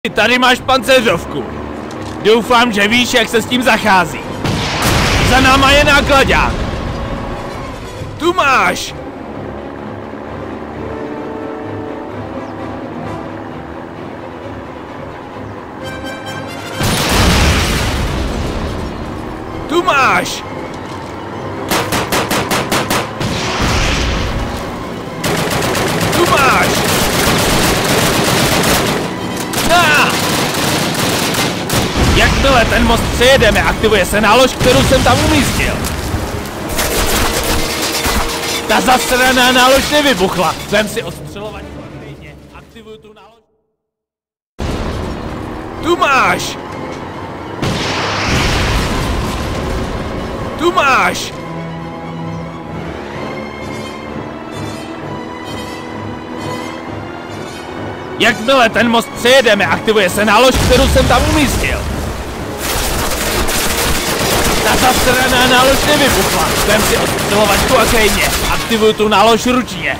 Tady máš pancéřovku. Doufám, že víš, jak se s tím zachází. Za náma je náklaďák. Tu máš. Tu máš. Tu máš. Jakmile ten most přejedeme, aktivuje se nálož, kterou jsem tam umístil. Ta zasraná nálož nevybuchla. Vem si odstřelovačku a klidně. Aktivuju tu nálož. Tu máš. Tu máš. Jakmile ten most přejedeme, aktivuje se nálož, kterou jsem tam umístil. Ta zasraná nálož nevybuchla. Vem si odstřelovačku a klidně. Aktivuju tu nálož ručně.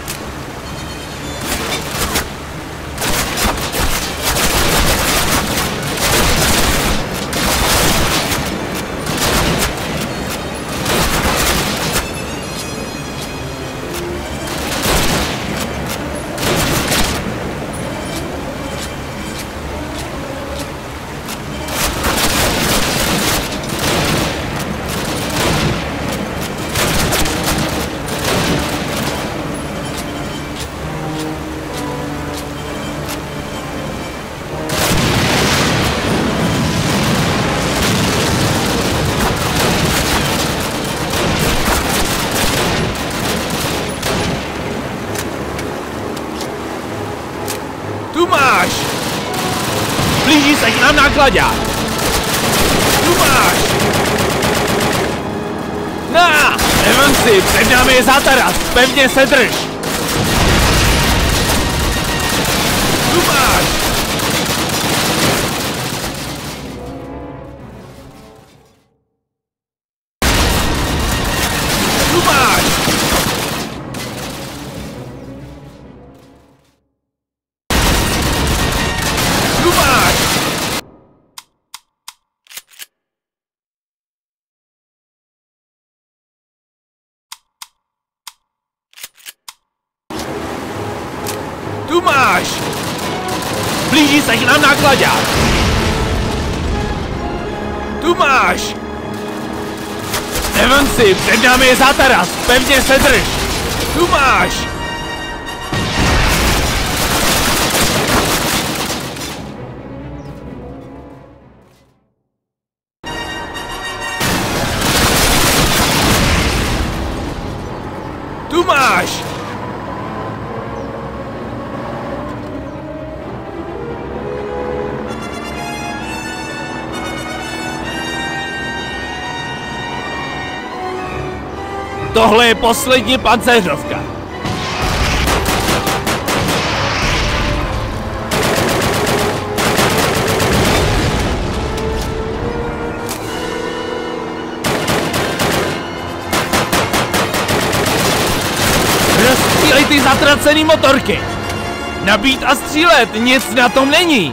Tu máš! Blíží se k nám náklaďák! Tu máš! Na! Evansi, před námi je zátaras! Pevně se drž! Tu máš! Tu máš! Tu máš! Blíží se k nám náklaďák! Tu máš! Evansi, před námi je zátaras! Pevně se drž! Tu máš! Tu máš! Tohle je poslední pancéřovka. Rozstřílej ty zatracený motorky. Nabít a střílet, nic na tom není.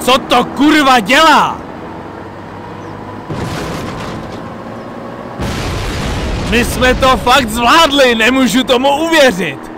Co to kurva dělá? My jsme to fakt zvládli, nemůžu tomu uvěřit.